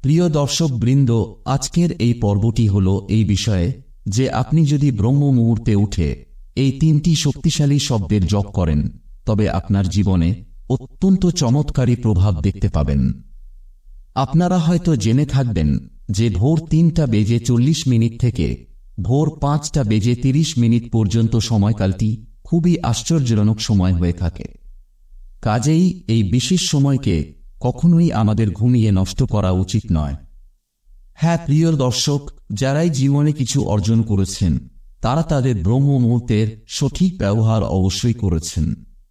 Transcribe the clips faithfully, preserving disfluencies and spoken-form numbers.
প্রিয় দর্শক বৃন্দ, আজকের এই পর্বটি হল এই বিষয়ে যে আপনি যদি ব্রহ্ম মুহূর্তে উঠে এই তিনটি শক্তিশালী শব্দের জপ করেন তবে আপনার জীবনে অত্যন্ত চমৎকারী প্রভাব দেখতে পাবেন। আপনারা হয়তো জেনে থাকবেন যে ভোর তিনটা বেজে চল্লিশ মিনিট থেকে ভোর পাঁচটা বেজে তিরিশ মিনিট পর্যন্ত সময়কালটি খুবই আশ্চর্যজনক সময় হয়ে থাকে। কাজেই এই বিশেষ সময়কে কখনোই আমাদের ঘুমিয়ে নষ্ট করা উচিত নয়। হ্যাঁ প্রিয় দর্শক, যারাই জীবনে কিছু অর্জন করেছেন তারা তাদের ব্রহ্ম মুহূর্তের সঠিক ব্যবহার অবশ্যই করেছেন।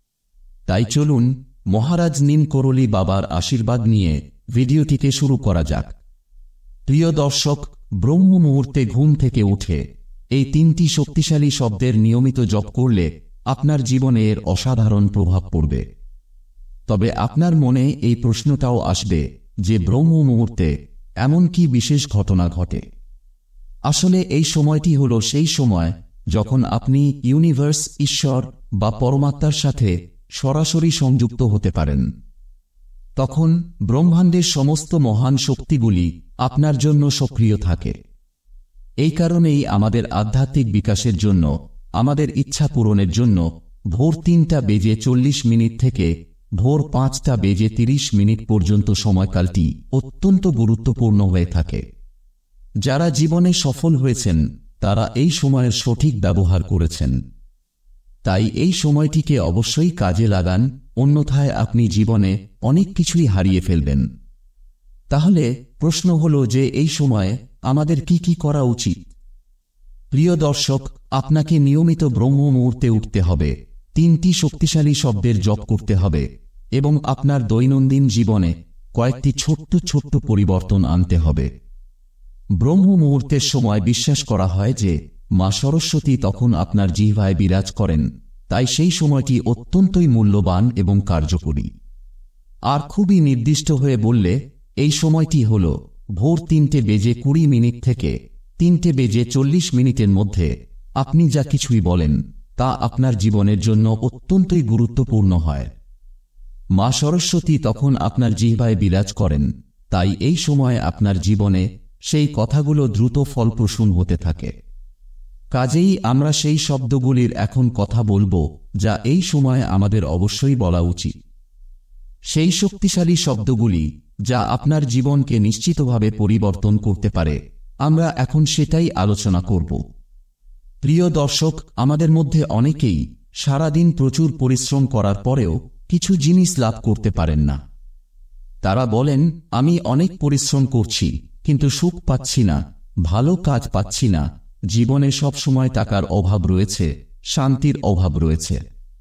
তাই চলুন মহারাজ নীম করলি বাবার আশীর্বাদ নিয়ে ভিডিওটিকে শুরু করা যাক। প্রিয় দর্শক, ব্রহ্ম মুহূর্তে ঘুম থেকে উঠে এই তিনটি শক্তিশালী শব্দের নিয়মিত জপ করলে আপনার জীবনে এর অসাধারণ প্রভাব পড়বে। তবে আপনার মনে এই প্রশ্নটাও আসবে যে ব্রহ্ম মুহূর্তে এমন কি বিশেষ ঘটনা ঘটে? আসলে এই সময়টি হল সেই সময় যখন আপনি ইউনিভার্স, ঈশ্বর বা পরমাত্মার সাথে সরাসরি সংযুক্ত হতে পারেন। তখন ব্রহ্মাণ্ডের সমস্ত মহান শক্তিগুলি আপনার জন্য সক্রিয় থাকে। এই কারণেই আমাদের আধ্যাত্মিক বিকাশের জন্য, আমাদের ইচ্ছা পূরণের জন্য ভোর তিনটা বেজে চল্লিশ মিনিট থেকে ভোর পাঁচটা বেজে তিরিশ মিনিট পর্যন্ত সময়কালটি অত্যন্ত গুরুত্বপূর্ণ হয়ে থাকে। যারা জীবনে সফল হয়েছেন তারা এই সময়ের সঠিক ব্যবহার করেছেন। তাই এই সময়টিকে অবশ্যই কাজে লাগান, অন্যথায় আপনি জীবনে অনেক কিছুই হারিয়ে ফেলবেন। তাহলে প্রশ্ন হল যে এই সময়ে আমাদের কি কি করা উচিত? প্রিয় দর্শক, আপনাকে নিয়মিত ব্রহ্ম মুহূর্তে উঠতে হবে, তিনটি শক্তিশালী শব্দের জপ করতে হবে এবং আপনার দৈনন্দিন জীবনে কয়েকটি ছোট্ট ছোট্ট পরিবর্তন আনতে হবে। ব্রহ্ম মুহূর্তের সময় বিশ্বাস করা হয় যে মা সরস্বতী তখন আপনার জিহ্বায় বিরাজ করেন, তাই সেই সময়টি অত্যন্তই মূল্যবান এবং কার্যকরী। আর খুবই নির্দিষ্ট হয়ে বললে এই সময়টি হল ভোর তিনটে বেজে কুড়ি মিনিট থেকে তিনটে বেজে চল্লিশ মিনিটের মধ্যে। আপনি যা কিছুই বলেন তা আপনার জীবনের জন্য অত্যন্তই গুরুত্বপূর্ণ হয়। মা সরস্বতী তখন আপনার জিহ্বায় বিরাজ করেন, তাই এই সময় আপনার জীবনে সেই কথাগুলো দ্রুত ফলপ্রসূ হতে থাকে। কাজেই আমরা সেই শব্দগুলির এখন কথা বলবো যা এই সময় আমাদের অবশ্যই বলা উচিত। সেই শক্তিশালী শব্দগুলি যা আপনার জীবনকে নিশ্চিতভাবে পরিবর্তন করতে পারে, আমরা এখন সেটাই আলোচনা করব। প্রিয় দর্শক, আমাদের মধ্যে অনেকেই সারাদিন প্রচুর পরিশ্রম করার পরেও কিছু জিনিস লাভ করতে পারেন না। তারা বলেন, আমি অনেক পরিশ্রম করছি কিন্তু সুখ পাচ্ছি না, ভালো কাজ পাচ্ছি না, জীবনে সবসময় টাকার অভাব রয়েছে, শান্তির অভাব রয়েছে।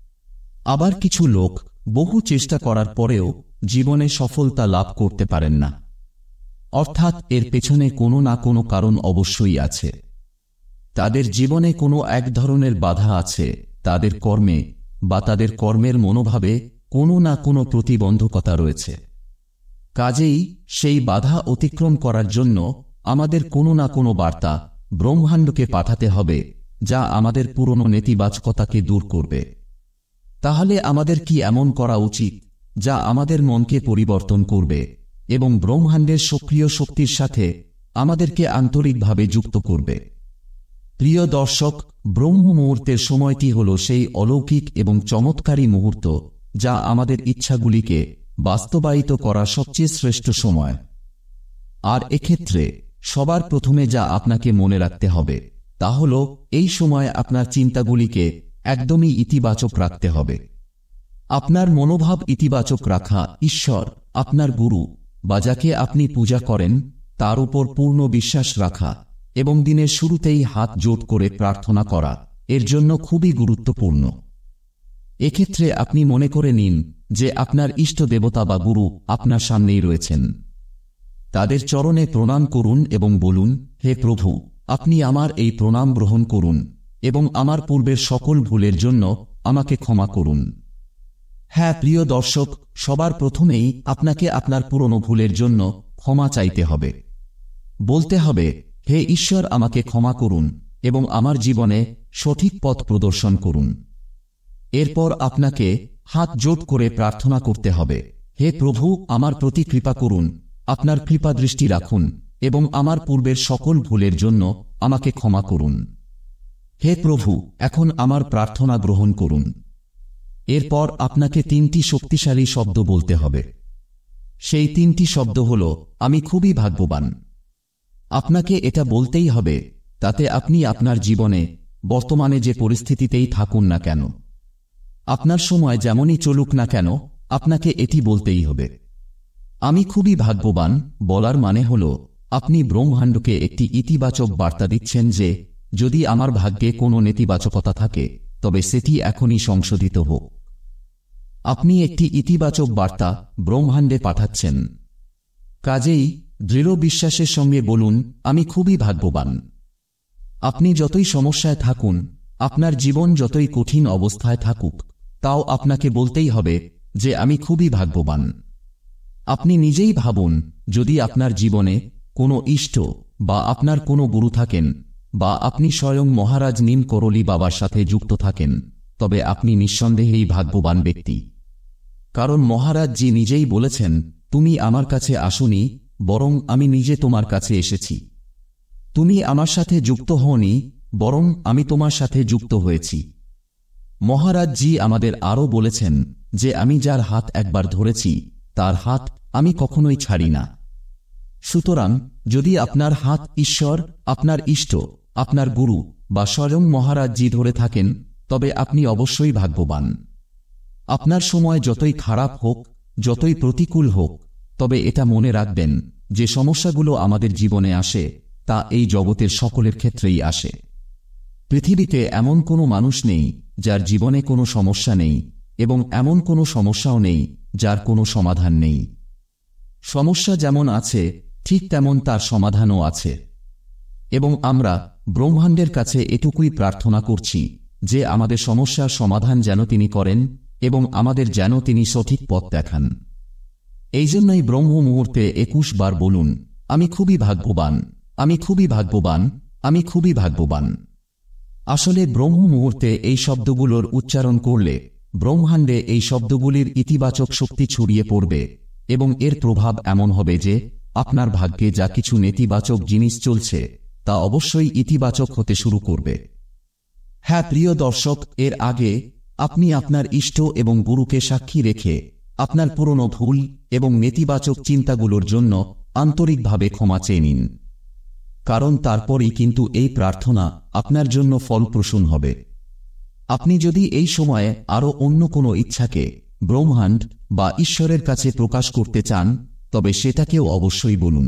আবার কিছু লোক বহু চেষ্টা করার পরেও জীবনে সফলতা লাভ করতে পারেন না। অর্থাৎ এর পেছনে কোনো না কোনো কারণ অবশ্যই আছে। তাদের জীবনে কোনো এক ধরনের বাধা আছে, তাদের কর্মে বা তাদের কর্মের মনোভাবে কোনো না কোনো প্রতিবন্ধকতা রয়েছে। কাজেই সেই বাধা অতিক্রম করার জন্য আমাদের কোনো না কোনো বার্তা ব্রহ্মাণ্ডকে পাঠাতে হবে যা আমাদের পুরনো নেতিবাচকতাকে দূর করবে। তাহলে আমাদের কি এমন করা উচিত যা আমাদের মনকে পরিবর্তন করবে এবং ব্রহ্মাণ্ডের সক্রিয় শক্তির সাথে আমাদেরকে আন্তরিকভাবে যুক্ত করবে? প্রিয় দর্শক, ব্রহ্ম মুহূর্তের সময়টি হল সেই অলৌকিক এবং চমৎকারী মুহূর্ত যা আমাদের ইচ্ছাগুলিকে বাস্তবায়িত করার সবচেয়ে শ্রেষ্ঠ সময়। আর এক্ষেত্রে সবার প্রথমে যা আপনাকে মনে রাখতে হবে তা হল এই সময় আপনার চিন্তাগুলিকে একদমই ইতিবাচক রাখতে হবে। আপনার মনোভাব ইতিবাচক রাখা, ঈশ্বর, আপনার গুরু বা যাকে আপনি পূজা করেন তার উপর পূর্ণ বিশ্বাস রাখা এবং দিনের শুরুতেই হাত জোড় করে প্রার্থনা করা এর জন্য খুবই গুরুত্বপূর্ণ। এক্ষেত্রে আপনি মনে করে নিন যে আপনার ইষ্ট দেবতা বা গুরু আপনার সামনেই রয়েছেন। তাদের চরণে প্রণাম করুন এবং বলুন, হে প্রভু, আপনি আমার এই প্রণাম গ্রহণ করুন এবং আমার পূর্বের সকল ভুলের জন্য আমাকে ক্ষমা করুন। হ্যাঁ প্রিয় দর্শক, সবার প্রথমেই আপনাকে আপনার পুরনো ভুলের জন্য ক্ষমা চাইতে হবে। বলতে হবে, হে ঈশ্বর, আমাকে ক্ষমা করুন এবং আমার জীবনে সঠিক পথ প্রদর্শন করুন। এরপর আপনাকে হাত জোড় করে প্রার্থনা করতে হবে, হে প্রভু, আমার প্রতি কৃপা করুন আপনার কৃপাদৃষ্টি রাখুন এবং আমার পূর্বের সকল ভুলের জন্য আমাকে ক্ষমা করুন। হে প্রভু, এখন আমার প্রার্থনা গ্রহণ করুন। এরপর আপনাকে তিনটি শক্তিশালী শব্দ বলতে হবে। সেই তিনটি শব্দ হল, আমি খুবই ভাগ্যবান। আপনাকে এটা বলতেই হবে, তাতে আপনি আপনার জীবনে বর্তমানে যে পরিস্থিতিতেই থাকুন না কেন, আপনার সময় যেমনই চলুক না কেন, আপনাকে এটি বলতেই হবে। আমি খুবই ভাগ্যবান বলার মানে হল আপনি ব্রহ্মাণ্ডকে একটি ইতিবাচক বার্তা দিচ্ছেন যে যদি আমার ভাগ্যে কোনো নেতিবাচকতা থাকে তবে সেটি এখনই সংশোধিত হোক। আপনি একটি ইতিবাচক বার্তা ব্রহ্মাণ্ডে পাঠাচ্ছেন। কাজেই দৃঢ় বিশ্বাসের সঙ্গে বলুন, আমি খুবই ভাগ্যবান। আপনি যতই সমস্যায় থাকুন, আপনার জীবন যতই কঠিন অবস্থায় থাকুক, তাও আপনাকে বলতেই হবে যে আমি খুবই ভাগ্যবান। আপনি নিজেই ভাবুন, যদি আপনার জীবনে কোনো ইষ্ট বা আপনার কোনো গুরু থাকেন বা আপনি স্বয়ং মহারাজ নিম করলি বাবার সাথে যুক্ত থাকেন, তবে আপনি নিঃসন্দেহেই ভাগ্যবান ব্যক্তি। কারণ মহারাজ জি নিজেই বলেছেন, তুমি আমার কাছে আসোনি, বরং আমি নিজে তোমার কাছে এসেছি। তুমি আমার সাথে যুক্ত হওনি, বরং আমি তোমার সাথে যুক্ত হয়েছি। মহারাজ জি আমাদের আরও বলেছেন যে আমি যার হাত একবার ধরেছি তার হাত আমি কখনোই ছাড়ি না। সুতরাং যদি আপনার হাত ঈশ্বর, আপনার ইষ্ট, আপনার গুরু বা স্বয়ং মহারাজ জি ধরে থাকেন, তবে আপনি অবশ্যই ভাগ্যবান। আপনার সময় যতই খারাপ হোক, যতই প্রতিকূল হোক, তবে এটা মনে রাখবেন যে সমস্যাগুলো আমাদের জীবনে আসে তা এই জগতের সকলের ক্ষেত্রেই আসে। পৃথিবীতে এমন কোনো মানুষ নেই যার জীবনে কোনো সমস্যা নেই, এবং এমন কোনো সমস্যাও নেই যার কোনো সমাধান নেই। সমস্যা যেমন আছে ঠিক তেমন তার সমাধানও আছে। এবং আমরা ব্রহ্মাণ্ডের কাছে এটুকুই প্রার্থনা করছি যে আমাদের সমস্যার সমাধান যেন তিনি করেন এবং আমাদের যেন তিনি সঠিক পথ দেখান। এই জন্যই ব্রহ্ম মুহূর্তে একুশ বার বলুন, আমি খুবই ভাগ্যবান, আমি খুবই ভাগ্যবান, আমি খুবই ভাগ্যবান। আসলে ব্রহ্ম মুহূর্তে এই শব্দগুলোর উচ্চারণ করলে ব্রহ্মাণ্ডে এই শব্দগুলির ইতিবাচক শক্তি ছড়িয়ে পড়বে এবং এর প্রভাব এমন হবে যে আপনার ভাগ্যে যা কিছু নেতিবাচক জিনিস চলছে তা অবশ্যই ইতিবাচক হতে শুরু করবে। হ্যাঁ প্রিয় দর্শক, এর আগে আপনি আপনার ইষ্ট এবং গুরুকে সাক্ষী রেখে আপনার পুরনো ভুল এবং নেতিবাচক চিন্তাগুলোর জন্য আন্তরিকভাবে ক্ষমা চেয়ে নিন, কারণ তারপরই কিন্তু এই প্রার্থনা আপনার জন্য ফলপ্রসূ হবে। আপনি যদি এই সময়ে আরও অন্য কোনো ইচ্ছাকে ব্রহ্মাণ্ড বা ঈশ্বরের কাছে প্রকাশ করতে চান, তবে সেটাকেও অবশ্যই বলুন।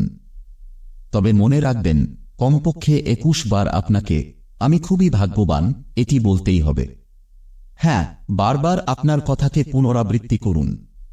তবে মনে রাখবেন, কমপক্ষে একুশ বার আপনাকে আমি খুবই ভাগ্যবান এটি বলতেই হবে। হ্যাঁ, বারবার আপনার কথাকে পুনরাবৃত্তি করুন।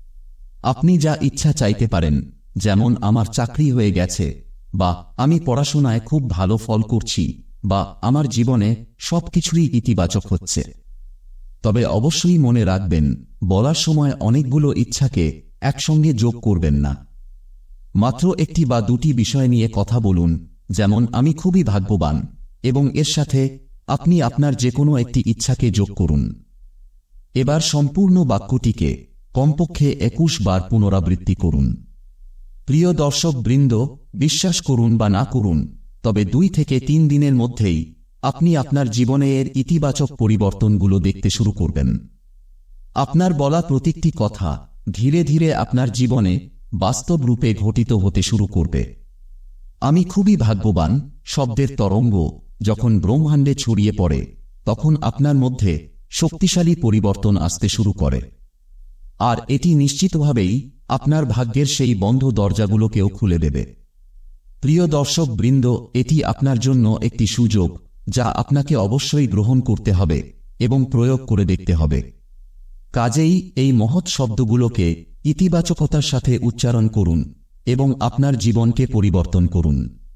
আপনি যা ইচ্ছা চাইতে পারেন, যেমন আমার চাকরি হয়ে গেছে, বা আমি পড়াশোনায় খুব ভালো ফল করছি, বা আমার জীবনে সবকিছুই ইতিবাচক হচ্ছে। তবে অবশ্যই মনে রাখবেন, বলার সময় অনেকগুলো ইচ্ছাকে একসঙ্গে যোগ করবেন না। মাত্র একটি বা দুটি বিষয় নিয়ে কথা বলুন, যেমন আমি খুবই ভাগ্যবান, এবং এর সাথে আপনি আপনার যে কোনো একটি ইচ্ছাকে যোগ করুন। এবার সম্পূর্ণ বাক্যটিকে কমপক্ষে একুশ বার পুনরাবৃত্তি করুন। প্রিয় দর্শক বৃন্দ, বিশ্বাস করুন বা না করুন, তবে দুই থেকে তিন দিনের মধ্যেই আপনি আপনার জীবনে এর ইতিবাচক পরিবর্তনগুলো দেখতে শুরু করবেন। আপনার বলা প্রতিটি কথা ধীরে ধীরে আপনার জীবনে বাস্তব রূপে ঘটিত হতে শুরু করবে। আমি খুবই ভাগ্যবান শব্দের তরঙ্গ যখন ব্রহ্মাণ্ডে ছড়িয়ে পড়ে, তখন আপনার মধ্যে শক্তিশালী পরিবর্তন আসতে শুরু করে, আর এটি নিশ্চিতভাবেই আপনার ভাগ্যের সেই বন্ধ দরজাগুলোকেও খুলে দেবে। প্রিয় দর্শক বৃন্দ, এটি আপনার জন্য একটি সুযোগ যা আপনাকে অবশ্যই গ্রহণ করতে হবে এবং প্রয়োগ করে দেখতে হবে। কাজেই এই মহৎ শব্দগুলোকে ইতিবাচকতার সাথে উচ্চারণ করুন এবং আপনার জীবনকে পরিবর্তন করুন।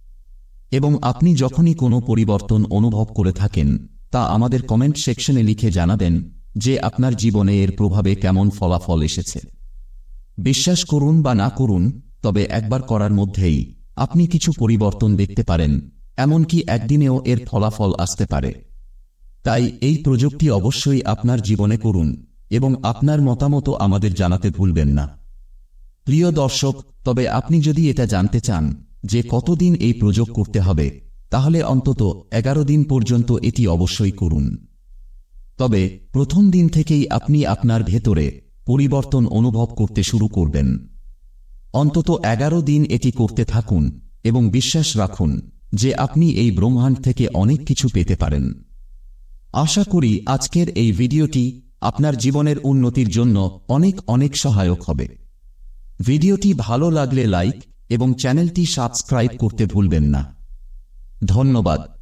এবং আপনি যখনই কোনো পরিবর্তন অনুভব করে থাকেন, তা আমাদের কমেন্ট সেকশনে লিখে জানাবেন যে আপনার জীবনে এর প্রভাবে কেমন ফলাফল এসেছে। বিশ্বাস করুন বা না করুন, তবে একবার করার মধ্যেই আপনি কিছু পরিবর্তন দেখতে পারেন, এমনকি একদিনেও এর ফলাফল আসতে পারে। তাই এই প্রযুক্তি অবশ্যই আপনার জীবনে করুন এবং আপনার মতামত আমাদের জানাতে ভুলবেন না। প্রিয় দর্শক, তবে আপনি যদি এটা জানতে চান যে কতদিন এই প্রয়োগ করতে হবে, তাহলে অন্তত এগারো দিন পর্যন্ত এটি অবশ্যই করুন। তবে প্রথম দিন থেকেই আপনি আপনার ভেতরে পরিবর্তন অনুভব করতে শুরু করবেন। অন্তত এগারো দিন এটি করতে থাকুন এবং বিশ্বাস রাখুন যে আপনি এই ব্রহ্মাণ্ড থেকে অনেক কিছু পেতে পারেন। আশা করি আজকের এই ভিডিওটি আপনার জীবনের উন্নতির জন্য অনেক অনেক সহায়ক হবে। ভিডিওটি ভালো লাগলে লাইক এবং চ্যানেলটি সাবস্ক্রাইব করতে ভুলবেন না। ধন্যবাদ।